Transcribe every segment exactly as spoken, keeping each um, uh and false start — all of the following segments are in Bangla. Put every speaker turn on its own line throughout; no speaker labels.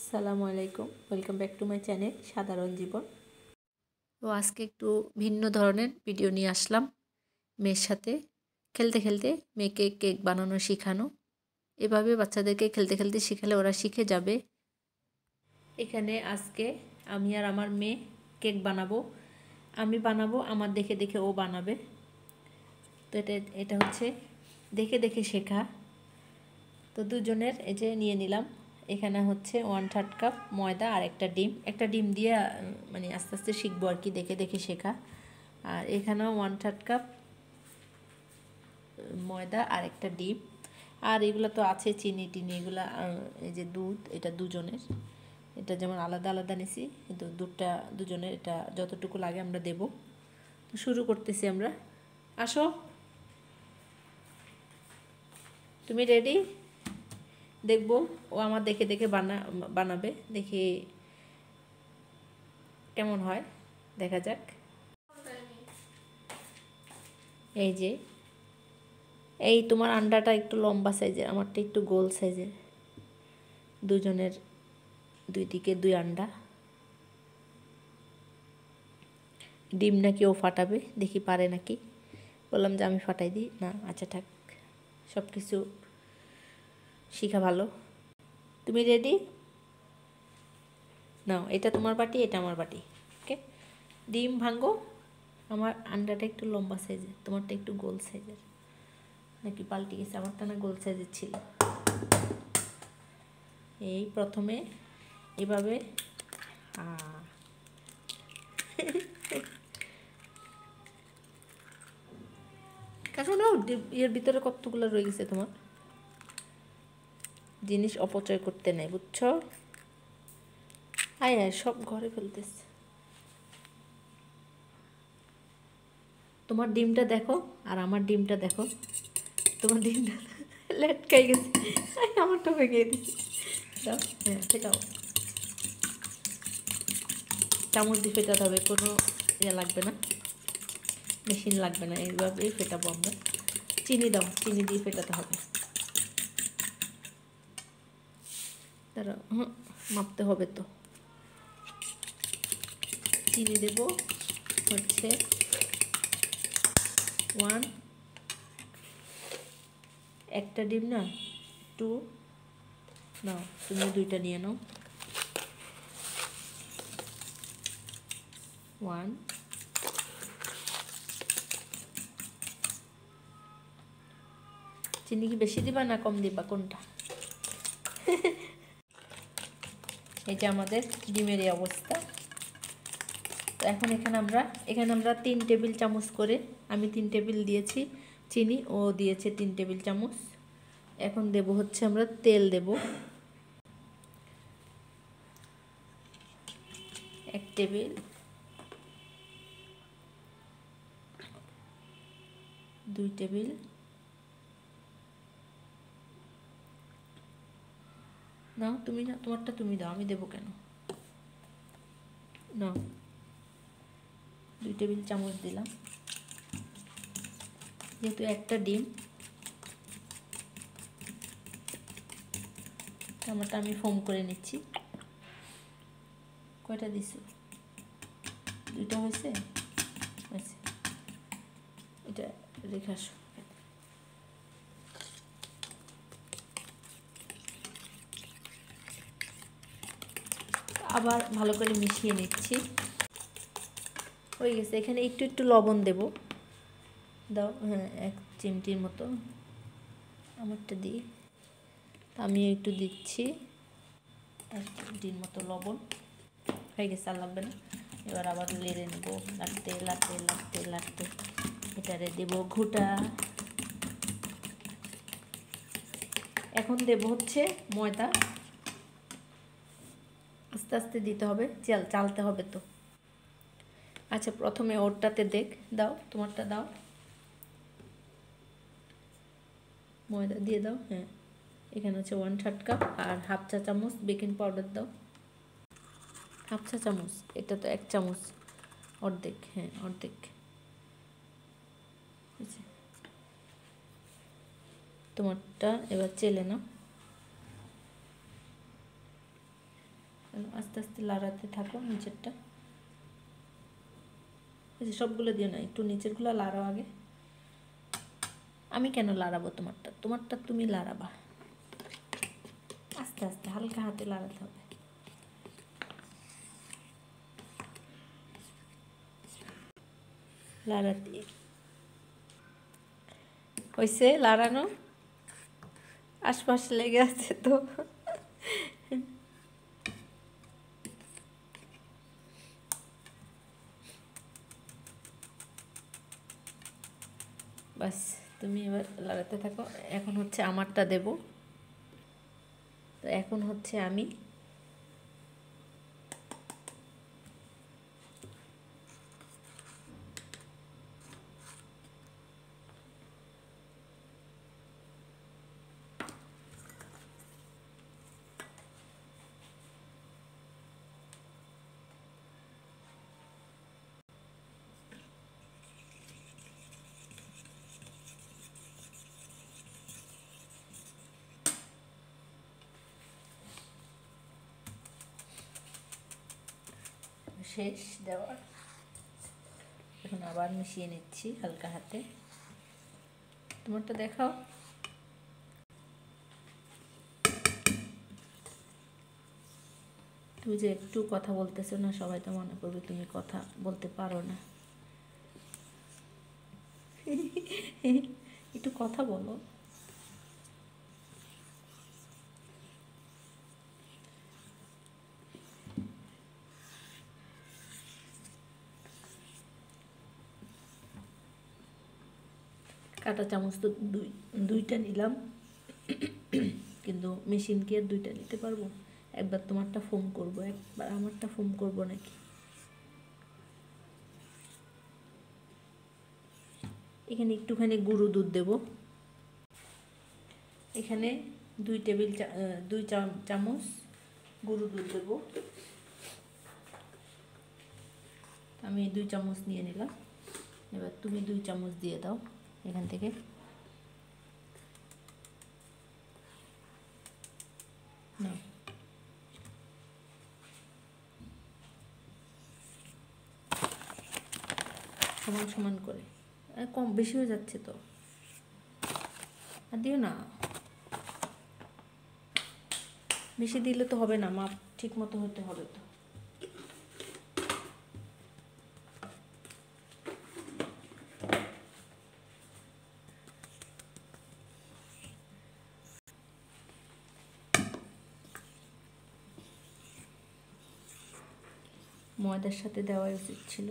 আসসালামু আলাইকুম, welcome back to my channel সাধারণ জীবন। তো আজকে একটু ভিন্ন ধরনের ভিডিও নিয়ে আসলাম। মেয়ের সাথে খেলতে খেলতে মেয়েকে কেক বানানো শেখানো। এভাবে বাচ্চাদেরকে খেলতে খেলতে শেখালে ওরা শিখে যাবে। এখানে আজকে আমি আর আমার মেয়ে কেক বানাবো। আমি বানাবো, আমার দেখে দেখে ও বানাবে। তো এটা এটা হচ্ছে দেখে দেখে শেখা। তো দুজনের এই যে নিয়ে নিলাম। এখানে হচ্ছে ওয়ান থার্ড কাপ ময়দা আর একটা ডিম। একটা ডিম দিয়ে মানে আস্তে আস্তে শিখবো আর কি, দেখে দেখে শেখা। আর এখানেও ওয়ান থার্ড কাপ ময়দা আর একটা ডিম। আর এগুলো তো আছে চিনি টিনি, এগুলো এই যে দুধ, এটা দুজনের। এটা যেমন আলাদা আলাদা নিছি, কিন্তু দুধটা দুজনের, এটা যতটুকু লাগে আমরা দেব। তো শুরু করতেছি আমরা। আসো, তুমি রেডি? দেখবো ও আমার দেখে দেখে বানা বানাবে দেখি কেমন হয়, দেখা যাক। এই যে এই তোমার আন্ডাটা একটু লম্বা সাইজের, আমারটা একটু গোল সাইজের। দুজনের দুই দিকে দুই আন্ডা। ডিম নাকি ও ফাটাবে, দেখি পারে নাকি। বললাম যে আমি ফাটাই দিই না, আচ্ছা থাক, সব কিছু শিখা ভালো। তুমি রেডি? নাও, এটা তোমার বাটি, এটা আমার বাটি। ওকে, ডিম ভাঙ্গো। আমার আন্ডাটা একটু লম্বা সাইজের, তোমারটা একটু গোল সাইজের। নাকি পাল্টে গেছে, আমারটা না গোল সাইজের ছিল। এই প্রথমে এভাবে কারণ এর ভিতরে কতগুলো রয়ে গেছে, তোমার জিনিস অপচয় করতে নেই, বুঝছো? আয় আয়, সব ঘরে ফেলতেছে। তোমার ডিমটা দেখো আর আমার ডিমটা দেখো। তোমার ডিমটা লেটকাই গেছে, আমারটা ভেঙে দিচ্ছে। দাও, হ্যাঁ ফেটাও। চামচ দিয়ে ফেটাতে হবে, কোনো ইয়ে লাগবে না, মেশিন লাগবে না, এইভাবেই ফেটাবো আমরা। চিনি দাও, চিনি দিয়ে ফেটাতে হবে। তারা হুম মাপতে হবে তো। চিনি দেব হচ্ছে ওয়ান, একটা ডিম না, টু নাও, তুমি দুইটা নিয়ে নাও। ওয়ান, চিনি কি বেশি দিবা না কম দিবা, কোনটা? এই যে আমাদের ডিমের এই অবস্থা। তো এখন এখানে আমরা এখানে আমরা তিন টেবিল চামচ করে, আমি তিন টেবিল দিয়েছি চিনি, ও দিয়েছে তিন টেবিল চামচ। এখন দেব হচ্ছে আমরা তেল দেব এক টেবিল, দুই টেবিল, নাও তুমি না, তোমারটা তুমি দাও, আমি দেবো কেন, নাও দুই টেবিল চামচ দিলাম। যেহেতু একটা ডিম, আমারটা আমি ফোম করে নিচ্ছি। কয়টা দিছো? দুইটা হয়েছে, হয়েছে। এটা রেখে আসো। আবার ভালো করে মিশিয়ে নিচ্ছি, হয়ে গেছে। এখানে একটু একটু লবণ দেব, দাও, হ্যাঁ এক চিমটির মতো, আমারটা দিই, আমি একটু দিচ্ছি এক চিমটির মতো লবণ। হয়ে গেছে, আর লাগবে না। এবার আবার লেড়ে নেব, লাড়তে লাড়তে লাড়তে লাড়তে এটারে দেব ঘুটা। এখন দেব হচ্ছে ময়দা, আস্তে আস্তে দিতে হবে, চাল চালতে হবে তো। আচ্ছা, প্রথমে ওরটাতে দেখ, দাও তোমারটা দাও, ময়দা দিয়ে দাও। হ্যাঁ, এখানে হচ্ছে ওয়ান থার্ড কাপ, আর হাফ চা চামচ বেকিং পাউডার দাও। হাফ চা চামচ, এটা তো এক চামচ, অর্ধেক, হ্যাঁ অর্ধেক। তোমারটা এবার চেলে নাও। আস্তে আস্তে লাড়াতে থাকো নিচেরটা। সবগুলো দিও না, একটু নিচেরগুলো লাড়াও আগে। আমি কেন লাড়াবো তোমারটা? তোমারটা তুমি লাড়াবা, আস্তে আস্তে হালকা হাতে লাড়াতে হবে। লাড়াতে হয়েছে লাড়ানো, আশপাশ লেগে আছে তো। বাস তুমি এবার লাগাতে থাকো। এখন হচ্ছে আমারটা দেব। তো এখন হচ্ছে আমি শেষ দেওয়ার। এখন আবার মিশিয়ে নিচ্ছি হালকা হাতে। তোমারটা দেখাও। তুমি যে একটু কথা বলতেছো না, সবাই তো মনে করবে তুমি কথা বলতে পারো না। একটু কথা বলো। কাঁটা চামচ তো দুই দুইটা নিলাম, কিন্তু মেশিন কি আর দুইটা নিতে পারবো? একবার তোমারটা ফোম করব, একবার আমারটা ফোম করব নাকি? এখানে একটুখানি গুঁড়ো দুধ দেব। এখানে দুই টেবিল দুই চামচ গুঁড়ো দুধ দেব। আমি দুই চামচ নিয়ে নিলাম। এবার তুমি দুই চামচ দিয়ে দাও এখান থেকে। না, সমান সমান করে, কম বেশি হয়ে যাচ্ছে তো, আর দিও না। বেশি দিলে তো হবে না, মাপ ঠিক মতো হতে হবে তো। ময়দার সাথে দেওয়া উচিত ছিল।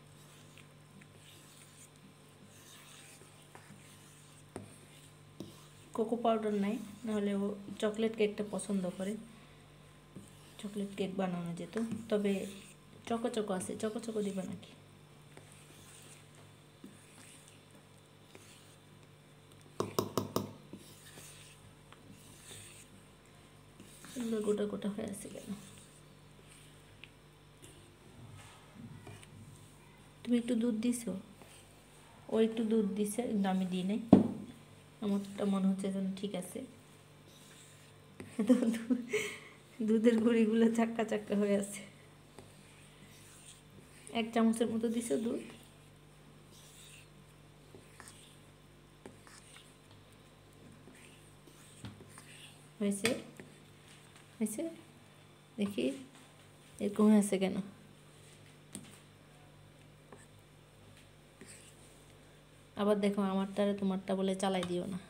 কোকো পাউডার নাই, নাহলে ও চকলেট কেকটা পছন্দ করে, চকলেট কেক বানানো যেত। তবে চকো চকো আছে, চকো চকো দিবা নাকি? এগুলো গোটা গোটা হয়ে আছে কেন? তুমি একটু দুধ দিছো? ও একটু দুধ দিছে, কিন্তু আমি দিই নাই। আমারটা মনে হচ্ছে যেন ঠিক আছে। দুধের গুঁড়িগুলো চাক্কা চাক্কা হয়ে আছে। এক চামচের মতো দিছো দুধ। হয়েছে হয়েছে দেখি এরকম হয়েছে কেন? আবার দেখো আমারটা তোমারটা বলে চালাই দিও না।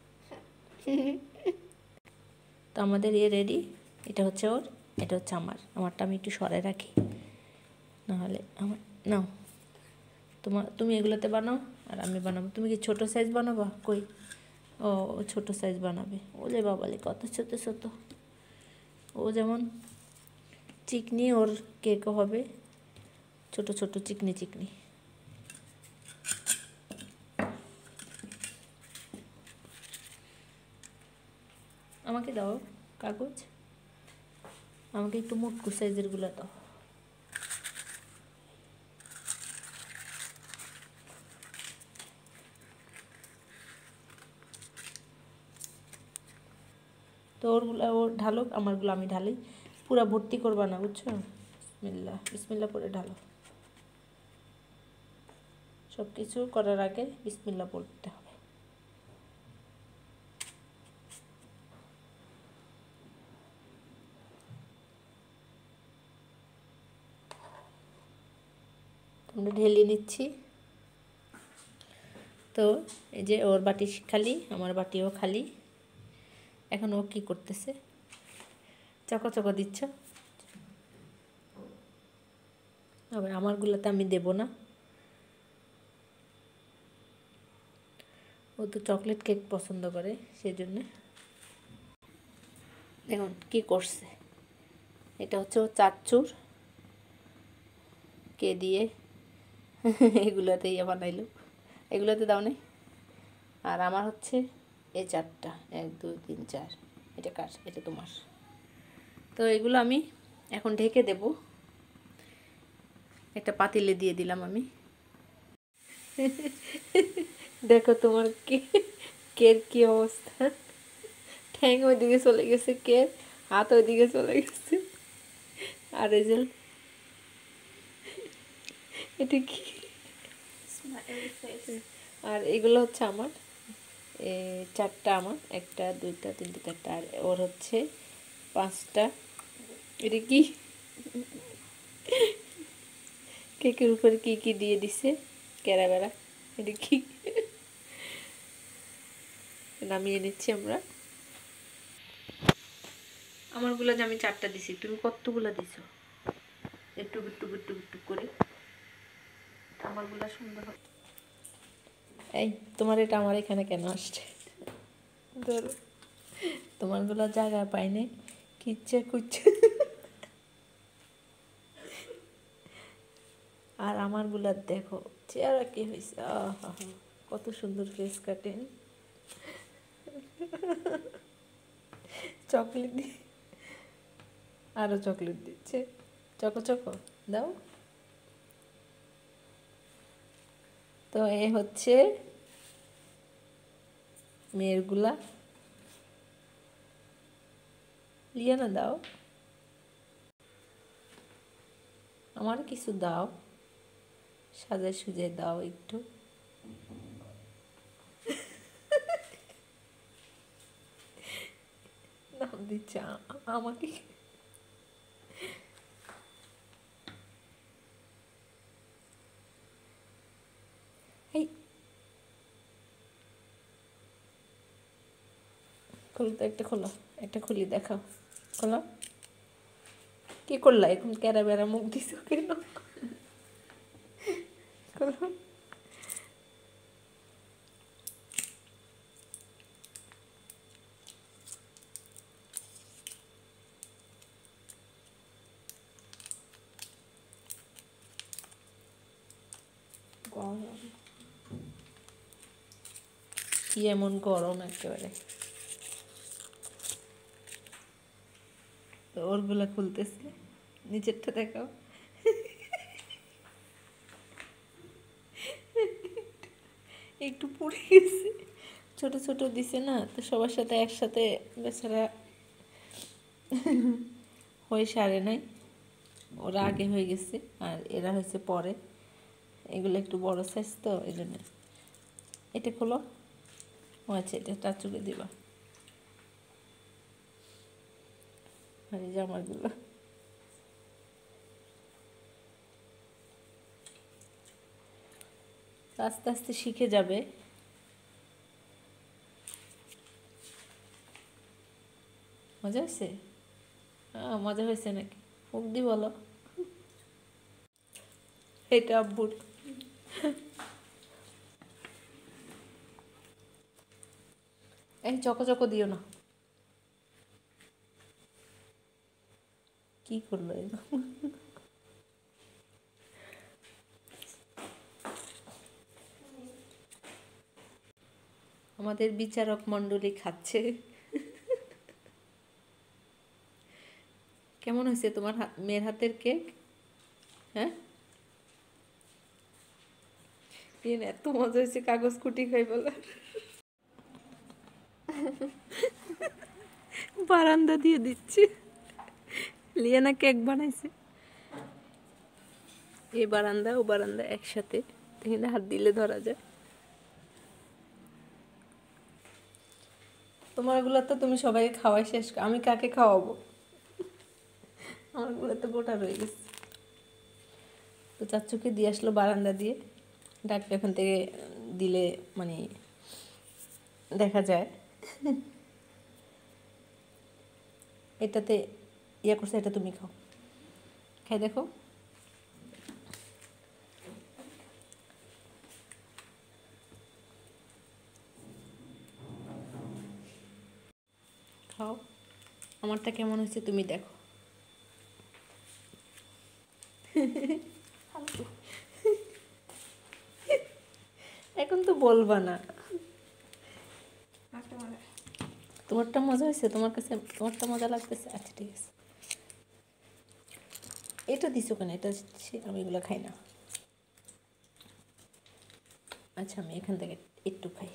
তো আমাদের ইয়ে রেডি। এটা হচ্ছে ওর, এটা হচ্ছে আমার। আমারটা আমি একটু সরাই রাখি, নাহলে আমার নাও। তোমার তুমি এগুলোতে বানাও আর আমি বানাবো। তুমি কি ছোটো সাইজ বানাবা? কই, ও ছোটো সাইজ বানাবে। ওলে বাবালে কত ছোটো ছোটো। ও যেমন চিকনি, ওর কেকও হবে ছোট ছোট চিকনি চিকনি। আমাকে দাও কাগজ, আমাকে একটু মুটকু সাইজেরগুলো দাও। তো ওরগুলো ওর ঢালুক, আমারগুলো আমি ঢালি। পুরা ভর্তি করবা না, বুঝছো? বিসমিল্লাহ বিসমিল্লাহ পরে ঢালো। সব কিছু করার আগে বিসমিল্লাহ পড়তে হবে। আমরা ঢেলে নিচ্ছি। তো এই যে ওর বাটি খালি, আমার বাটিও খালি। এখন ও কি করতেছে? চকো চকো দিচ্ছ। আবার আমারগুলোতে আমি দেব না, ও তো চকলেট কেক পছন্দ করে, সেই জন্যে। দেখুন কি করছে, এটা হচ্ছে ও চাচ্চুর কে দিয়ে এগুলোতে ইয়ে বানাইলো, এগুলোতে দাও নেই। আর আমার হচ্ছে এই চারটা, এক দুই তিন চার, এটা কার? এটা তোমার। তো এগুলো আমি এখন ঢেকে দেব। একটা পাতিলে দিয়ে দিলাম আমি। দেখো তোমার কে কের কি অবস্থা, ঠ্যাং ওইদিকে চলে গেছে, কের হাত ওইদিকে চলে গেছে। আর এই যে এটা কি? আর এগুলো হচ্ছে আমার চারটা, আমার একটা দুইটা তিনটা চারটা, আর ওর হচ্ছে পাঁচটা। এটা কি? কেকের উপরে কি কি দিয়ে দিছে কেরা বেড়া, এটা কি? নামিয়ে নিচ্ছি আমরা। আমারগুলো যে আমি চারটা দিছি, তুমি কতগুলো দিছো? একটু একটু একটু একটু করে আমারগুলো সুন্দর হয়। এই তোমার এটা আমার এখানে কেন আসছে? ধরো, তোমারগুলো জায়গা পাইনি, কিচ্ছে কুচ্ছে। আর আমারগুলো দেখো চেহারা কি হয়েছে, আহা কত সুন্দর ফেস কাটিং। চকলেট দিয়ে আরো চকলেট দিচ্ছে, চকো চকো দাও। তো এ হচ্ছে মেয়েরগুলা। লিয়ানা দাও, আমার কিছু দাও, সাজায় সুজায় দাও একটু। নাম দিচ্ছে আমাকে। এই খোলো তো, একটা খোলো, একটা খুলি দেখাও, খোলো। কি করলা এখন? ক্যারা বেড়া মুখ দিছো কেন? খোলো। কি এমন গরম একেবারে। তো ওরগুলা খুলতেছে, নিচেরটা দেখাও। একটু পুড়ে গেছে, ছোট ছোট দিছে না, তো সবার সাথে একসাথে বেচারা হয়ে সারে নাই, ওরা আগে হয়ে গেছে আর এরা হয়েছে পরে। এগুলো একটু বড় সাইজ তো এই জন্য। এটা খোলো। ও আচ্ছা, এটা চাচুকে দিবা। আর এই জামাগুলো আস্তে আস্তে শিখে যাবে। মজা হয়েছে? হ্যাঁ মজা হয়েছে নাকি? মুখ দি বলো। এটা আব্বুর। এই চকো চকো দিও না। কি করলো এরকম? আমাদের বিচারক মণ্ডলী খাচ্ছে। কেমন হয়েছে তোমার মেয়ের হাতের কেক? হ্যাঁ, এত মজা হয়েছে, কাগজ কুটি খাই বলে। বারান্দা দিয়ে দিচ্ছি,
লিয়ানা কেক বানাইছে এই বারান্দা ও বারান্দা একসাথে, এখানে হাত দিলে ধরা যায়। তোমারগুলো তো তুমি সবাইকে খাওয়াই শেষ, আমি কাকে খাওয়াবো? আমারগুলো তো গোটা রয়ে গেছে। তো চাচুকে দিয়ে আসলো বারান্দা দিয়ে, ডাকটা এখান থেকে দিলে মানে দেখা যায়। এটাতে ইয়ে করছে, এটা তুমি খাও, খাই দেখো। খাও, আমারটা কেমন হয়েছে তুমি দেখো। এখন তো বলবা না। তোমারটা মজা হয়েছে, তোমার কাছে তোমারটা মজা লাগতেছে? আচ্ছা ঠিক আছে, এটা দিছো কেন? এটা আমি এগুলো খাই না। আচ্ছা আমি এখান থেকে একটু খাই।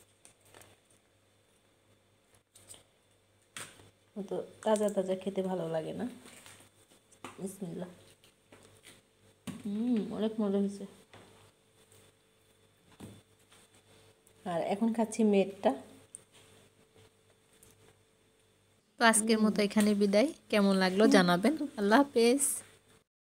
তো তাজা তাজা খেতে ভালো লাগে না? বিসমিল্লাহ। হুম, অনেক মজা হয়েছে। আর এখন খাচ্ছি মেটটা।
তো আজকের মতো এখানে বিদায়। কেমন লাগলো জানাবেন। আল্লাহ হাফেজ।